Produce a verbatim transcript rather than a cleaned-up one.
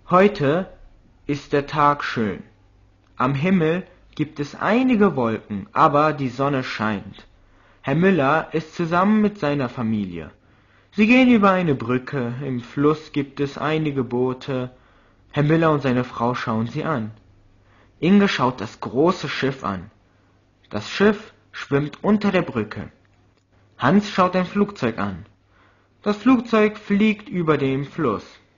Heute ist der Tag schön. Am Himmel gibt es einige Wolken, aber die Sonne scheint. Herr Müller ist zusammen mit seiner Familie. Sie gehen über eine Brücke, im Fluss gibt es einige Boote. Herr Müller und seine Frau schauen sie an. Inge schaut das große Schiff an. Das Schiff schwimmt unter der Brücke. Hans schaut ein Flugzeug an. Das Flugzeug fliegt über dem Fluss.